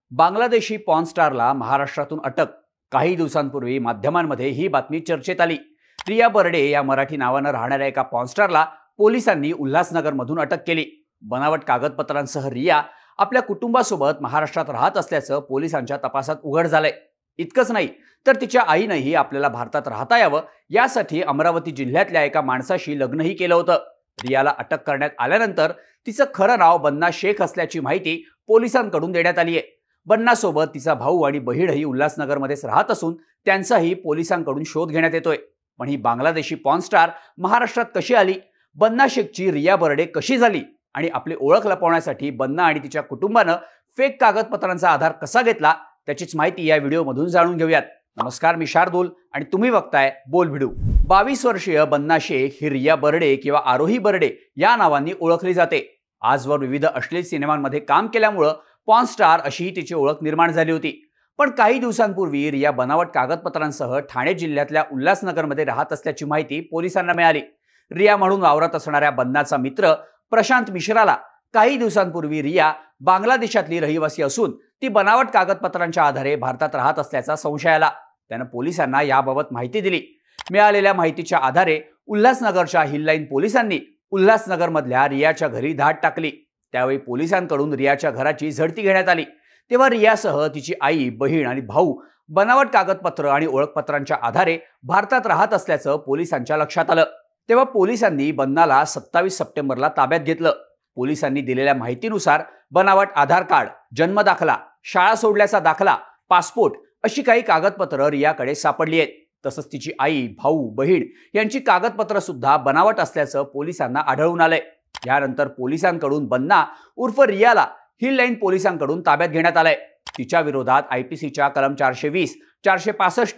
Bangladeshi porn स्टारला महाराष्ट्रातून अटक. काही दिवसांपूर्वी माध्यमांमध्ये ही बातमी चर्चेत आली. रिया बर्डे या मराठी नावानं राहणाऱ्या एका पॉर्न स्टारला पोलिसांनी उल्हासनगरमधून अटक केली. बनावट कागदपत्रांसह रिया आपल्या कुटुंबासोबत महाराष्ट्रात राहत असल्याचं पोलिसांच्या तपासात उघड झालंय. इतकंच नाही तर तिच्या आईनंही आपल्याला भारतात राहता यावं यासाठी अमरावती जिल्ह्यातल्या एका माणसाशी लग्नही केलं होतं. रियाला अटक करण्यात आल्यानंतर तिचं खरं नाव बन्ना शेख असल्याची माहिती पोलिसांकडून देण्यात आली आहे. बन्नासोबत तिचा भाऊ आणि बहीणही उल्हासनगरमध्येच राहत असून त्यांचाही पोलिसांकडून शोध घेण्यात येतोय. पण ही बांगलादेशी पॉर्न स्टार महाराष्ट्रात कशी आली, बन्ना शेखची रिया बर्डे कशी झाली आणि आपली ओळख लपवण्यासाठी बन्ना आणि तिच्या कुटुंबानं फेक कागदपत्रांचा आधार कसा घेतला, त्याचीच माहिती या व्हिडिओमधून जाणून घेऊयात. नमस्कार, मी शार्दूल आणि तुम्ही बघताय बोल व्हिडिओ. 22 वर्षीय बन्ना शेख ही रिया बर्डे किंवा आरोही बर्डे या नावांनी ओळखली जाते. आजवर विविध अश्लील सिनेमांमध्ये काम केल्यामुळं पॉर्न स्टार अशीही तिची ओळख निर्माण झाली होती. पण काही दिवसांपूर्वी रिया बनावट कागदपत्रांसह ठाणे जिल्ह्यातल्या उल्हासनगरमध्ये राहत असल्याची माहिती पोलिसांना मिळाली. रिया म्हणून वावरत असणाऱ्या बन्नाचा मित्र प्रशांत मिश्राला काही दिवसांपूर्वी रिया बांगलादेशातली रहिवासी असून ती बनावट कागदपत्रांच्या आधारे भारतात राहत असल्याचा संशय आला. त्यानं पोलिसांना याबाबत माहिती दिली. मिळालेल्या माहितीच्या आधारे उल्हासनगरच्या हिललाईन पोलिसांनी उल्हासनगरमधल्या रियाच्या घरी धाड टाकली. त्यावेळी पोलिसांकडून रियाच्या घराची झडती घेण्यात आली. तेव्हा रियासह तिची आई, बहीण आणि भाऊ बनावट कागदपत्र आणि ओळखपत्रांच्या आधारे भारतात राहत असल्याचं पोलिसांच्या लक्षात आलं. तेव्हा पोलिसांनी बन्नाला 27 सप्टेंबरला ताब्यात घेतलं. पोलिसांनी दिलेल्या माहितीनुसार बनावट आधार कार्ड, जन्मदाखला, शाळा सोडल्याचा दाखला, पासपोर्ट अशी काही कागदपत्र रियाकडे सापडली आहेत. तसंच तिची आई, भाऊ, बहीण यांची कागदपत्र सुद्धा बनावट असल्याचं पोलिसांना आढळून आलंय. यानंतर पोलिसांकडून बन्ना उर्फ रियाला हिललाईन पोलिसांकडून ताब्यात घेण्यात आलंय. तिच्या विरोधात IPCच्या कलम 420, 465,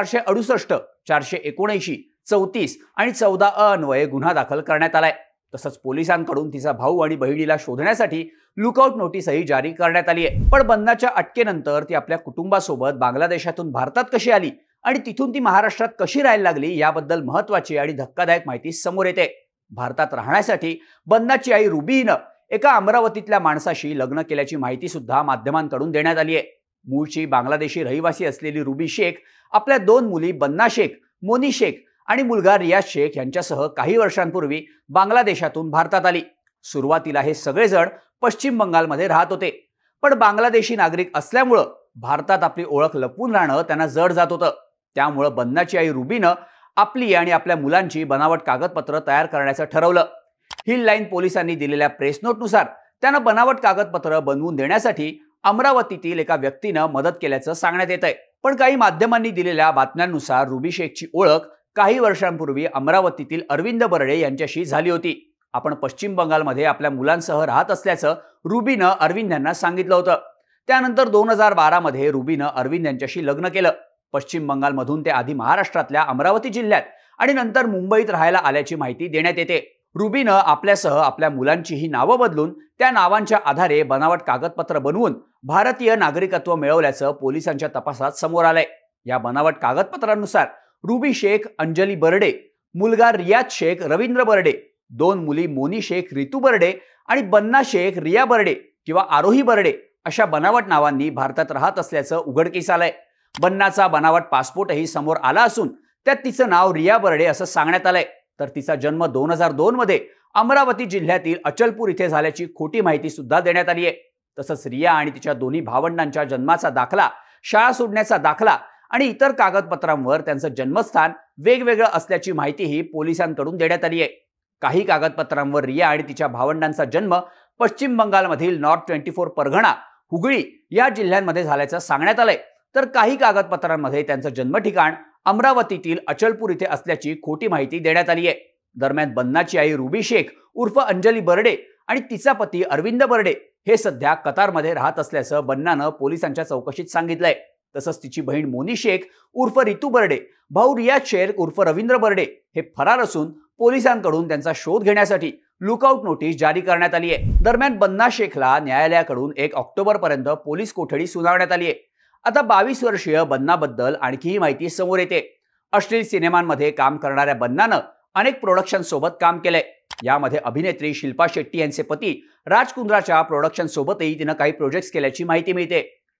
468, 479, 34 आणि 14 अन्वये गुन्हा दाखल करण्यात आलाय. तसंच पोलिसांकडून तिचा भाऊ आणि बहिणीला शोधण्यासाठी लुकआउट नोटीसही जारी करण्यात आली आहे. पण बन्नाच्या अटकेनंतर ती आपल्या कुटुंबासोबत बांगलादेशातून भारतात कशी आली आणि तिथून ती महाराष्ट्रात कशी राहायला लागली याबद्दल महत्त्वाची आणि धक्कादायक माहिती समोर येते. भारतात राहण्यासाठी बन्नाची आई रुबीनं एका अमरावतीतल्या माणसाशी लग्न केल्याची माहिती सुद्धा माध्यमांकडून देण्यात आली आहे. मूळची बांगलादेशी रहिवासी असलेली रुबी शेख आपल्या 2 मुली बन्ना शेख, मोनी शेख आणि मुलगा रियाज शेख यांच्यासह काही वर्षांपूर्वी बांगलादेशातून भारतात आली. सुरुवातीला हे सगळेजण पश्चिम बंगालमध्ये राहत होते. पण बांगलादेशी नागरिक असल्यामुळं भारतात आपली ओळख लपवून राहणं त्यांना जड जात होतं. त्यामुळं बन्नाची आई रुबीनं आपली आणि आपल्या मुलांची बनावट कागदपत्र तयार करण्याचं ठरवलं. हिललाईन पोलिसांनी दिलेल्या प्रेस नोटनुसार त्यानं बनावट कागदपत्र बनवून देण्यासाठी अमरावतीतील एका व्यक्तीनं मदत केल्याचं सांगण्यात येत आहे. पण काही माध्यमांनी दिलेल्या बातम्यांनुसार रुबी शेखची ओळख काही वर्षांपूर्वी अमरावतीतील अरविंद बर्डे यांच्याशी झाली होती. आपण पश्चिम बंगालमध्ये आपल्या मुलांसह राहत असल्याचं रुबीनं अरविंद यांना सांगितलं होतं. त्यानंतर 2012 मध्ये रुबीनं अरविंद यांच्याशी लग्न केलं. पश्चिम बंगालमधून ते आधी महाराष्ट्रातल्या अमरावती जिल्ह्यात आणि नंतर मुंबईत राहायला आल्याची माहिती देण्यात येते. रुबीनं आपल्यासह आपल्या मुलांचीही नावं बदलून त्या नावांच्या आधारे बनावट कागदपत्र बनवून भारतीय नागरिकत्व मिळवल्याचं पोलिसांच्या तपासात समोर आलंय. या बनावट कागदपत्रांनुसार रुबी शेख अंजली बर्डे, मुलगा रियाज शेख रवींद्र बर्डे, 2 मुली मोनी शेख रितू बर्डे आणि बन्ना शेख रिया बर्डे किंवा आरोही बर्डे अशा बनावट नावांनी भारतात राहत असल्याचं उघडकीस आलंय. बन्नाचा बनावट पासपोर्टही समोर आला असून त्यात तिचं नाव रिया बर्डे असं सांगण्यात आलंय. तर तिचा जन्म 2002 मध्ये अमरावती जिल्ह्यातील अचलपूर इथे झाल्याची खोटी माहिती सुद्धा देण्यात आली आहे. तसंच रिया आणि तिच्या दोन्ही भावंडांच्या जन्माचा दाखला, शाळा सोडण्याचा दाखला आणि इतर कागदपत्रांवर त्यांचं जन्मस्थान वेगवेगळं असल्याची माहितीही पोलिसांकडून देण्यात आली आहे. काही कागदपत्रांवर रिया आणि तिच्या भावंडांचा जन्म पश्चिम बंगालमधील नॉर्थ 24 परगणा, हुगळी या जिल्ह्यांमध्ये झाल्याचं सांगण्यात आलंय. तर काही कागदपत्रांमध्ये त्यांचं जन्म ठिकाण अमरावतीतील अचलपूर इथे असल्याची खोटी माहिती देण्यात आली आहे. दरम्यान बन्नाची आई रुबी शेख उर्फ अंजली बर्डे आणि तिचा पती अरविंद बर्डे हे सध्या कतारमध्ये राहत असल्याचं बन्नानं पोलिसांच्या चौकशीत सांगितलंय. तसंच तिची बहीण मोनी शेख उर्फ रितू बर्डे, भाऊ रियाज शेख उर्फ रवींद्र बर्डे हे फरार असून पोलिसांकडून त्यांचा शोध घेण्यासाठी लुकआउट नोटीस जारी करण्यात आली आहे. दरम्यान बन्ना शेखला न्यायालयाकडून 1 ऑक्टोबरपर्यंत पोलीस कोठडी सुनावण्यात आली आहे. आता 22 वर्षीय बन्नाबद्दल आणखीही माहिती समोर येते. अश्लील सिनेमांमध्ये काम करणाऱ्या बन्नानं अनेक प्रोडक्शन सोबत काम केलंय. यामध्ये अभिनेत्री शिल्पा शेट्टी यांचे पती राज कुंद्राच्या प्रोडक्शन सोबतही तिनं काही प्रोजेक्ट्स केल्याची माहिती मिळते.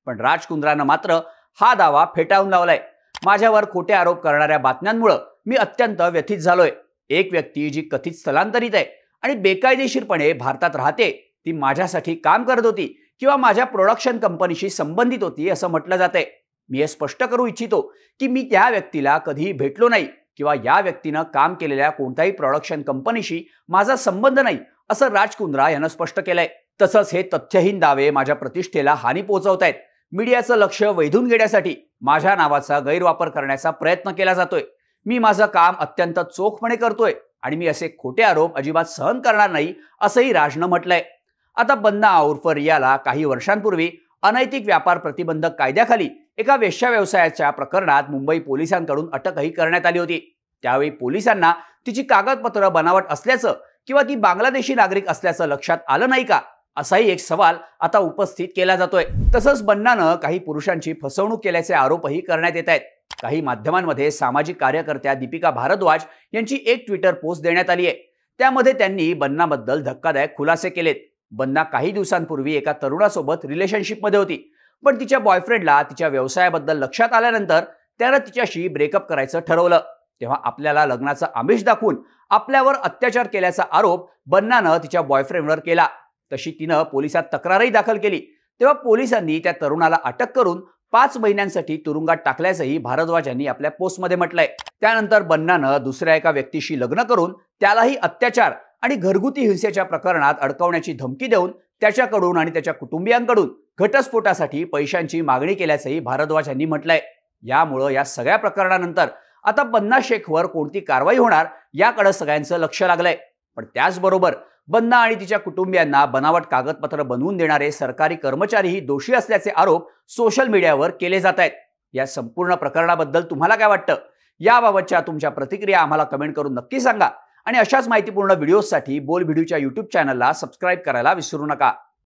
पण राज कुंद्रानं मात्र हा दावा फेटाळून लावलाय. माझ्यावर खोटे आरोप करणाऱ्या बातम्यांमुळे मी अत्यंत व्यथित झालोय. एक व्यक्ती जी कथित स्थलांतरित आहे आणि बेकायदेशीरपणे भारतात राहते, ती माझ्यासाठी काम करत होती किंवा माझ्या प्रोडक्शन कंपनीशी संबंधित होती असं म्हटलं जातंय. मी हे स्पष्ट करू इच्छितो की मी त्या व्यक्तीला कधीही भेटलो नाही किंवा या व्यक्तीनं काम केलेल्या कोणत्याही प्रोडक्शन कंपनीशी माझा संबंध नाही असं राज कुंद्रा यानं स्पष्ट केलंय. तसंच हे तथ्यहीन दावे माझ्या प्रतिष्ठेला हानी पोहोचवतायत. मीडियाचं लक्ष वेधून घेण्यासाठी माझ्या नावाचा गैरवापर करण्याचा प्रयत्न केला जातोय. मी माझं काम अत्यंत चोखपणे करतोय आणि मी असे खोटे आरोप अजिबात सहन करणार नाही असंही राजनं म्हटलंय. आता बन्ना उर्फ रियाला काही वर्षांपूर्वी अनैतिक व्यापार प्रतिबंधक कायद्याखाली एका वेश्या व्यवसायाच्या प्रकरणात मुंबई पोलिसांकडून अटकही करण्यात आली होती. त्यावेळी पोलिसांना तिची कागदपत्र बनावट असल्याचं किंवा ती बांगलादेशी नागरिक असल्याचं लक्षात आलं नाही का, असाही एक सवाल आता उपस्थित केला जातोय. तसंच बन्नानं काही पुरुषांची फसवणूक केल्याचे आरोपही करण्यात येत आहेत. काही माध्यमांमध्ये सामाजिक कार्यकर्त्या दीपिका भारद्वाज यांची एक ट्विटर पोस्ट देण्यात आली आहे. त्यामध्ये त्यांनी बन्नाबद्दल धक्कादायक खुलासे केलेत. बन्ना काही दिवसांपूर्वी एका तरुणासोबत रिलेशनशिपमध्ये होती, पण तिच्या बॉयफ्रेंडला तिच्या व्यवसायाबद्दल लक्षात आल्यानंतर त्यानं तिच्याशी ब्रेकअप करायचं ठरवलं. तेव्हा आपल्याला लग्नाचं आमिष दाखवून आपल्यावर अत्याचार केल्याचा आरोप बन्नानं तिच्या बॉयफ्रेंडवर केला. तशी तिनं पोलिसात तक्रारही दाखल केली. तेव्हा पोलिसांनी त्या तरुणाला अटक करून 5 महिन्यांसाठी तुरुंगात टाकल्याचंही भारद्वाज यांनी आपल्या पोस्टमध्ये म्हटलंय. त्यानंतर बन्नानं दुसऱ्या एका व्यक्तीशी लग्न करून त्यालाही अत्याचार आणि घरगुती हिंसेच्या प्रकरणात अडकवण्याची धमकी देऊन त्याच्याकडून आणि त्याच्या कुटुंबियांकडून घटस्फोटासाठी पैशांची मागणी केल्याचंही भारद्वाज यांनी म्हटलंय. यामुळं या सगळ्या प्रकरणानंतर आता बन्ना शेखवर कोणती कारवाई होणार याकडे सगळ्यांचं लक्ष लागलंय. पण त्याचबरोबर बन्ना आणि तिच्या कुटुंबियांना बनावट कागदपत्र बनवून देणारे सरकारी कर्मचारीही दोषी असल्याचे आरोप सोशल मीडियावर केले जात आहेत. या संपूर्ण प्रकरणाबद्दल तुम्हाला काय वाटतं? याबाबतच्या तुमच्या प्रतिक्रिया आम्हाला कमेंट करून नक्की सांगा आणि अशाच माहितीपूर्ण व्हिडिओसाठी बोल व्हिडिओच्या YouTube चॅनलला सबस्क्राईब करायला विसरू नका.